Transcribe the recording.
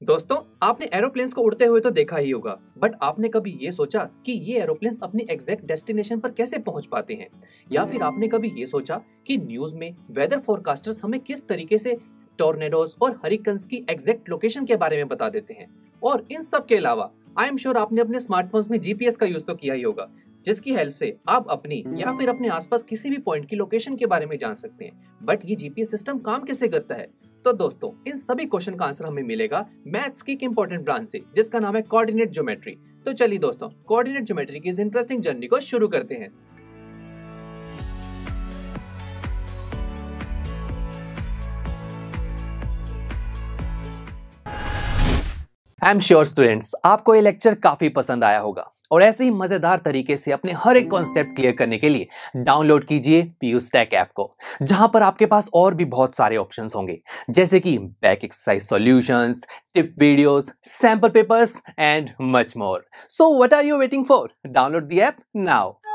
दोस्तों, आपने एरोप्लेन्स को उड़ते हुए तो देखा ही होगा, बट आपने कभी ये सोचा कि ये एरोप्लेन्स अपनी एग्जैक्ट डेस्टिनेशन पर कैसे पहुंच पाते हैं? या फिर आपने कभी ये सोचा कि न्यूज में वेदर फोरकास्टर्स हमें किस तरीके से टॉर्नेडोज और हरिकेन्स की एग्जैक्ट लोकेशन के बारे में बता देते हैं? और इन सब के अलावा आई एम श्योर आपने अपने स्मार्टफोन्स में जीपीएस का यूज तो किया ही होगा, जिसकी हेल्प से आप अपनी या फिर अपने आसपास किसी भी पॉइंट की लोकेशन के बारे में जान सकते हैं। बट ये जीपीएस सिस्टम काम कैसे करता है? तो दोस्तों, इन सभी क्वेश्चन का आंसर हमें मिलेगा मैथ्स की एक इंपॉर्टेंट ब्रांच से, जिसका नाम है कोऑर्डिनेट ज्योमेट्री। तो चलिए दोस्तों, कोऑर्डिनेट ज्योमेट्री की इस इंटरेस्टिंग जर्नी को शुरू करते हैं। आई एम श्योर स्टूडेंट्स, आपको ये लेक्चर काफी पसंद आया होगा और ऐसे ही मजेदार तरीके से अपने हर एक कॉन्सेप्ट क्लियर करने के लिए डाउनलोड कीजिए पीयू स्टैक ऐप को, जहां पर आपके पास और भी बहुत सारे ऑप्शंस होंगे, जैसे कि back exercise solutions, tip videos, sample papers and much more. So what are you waiting for? Download the app now.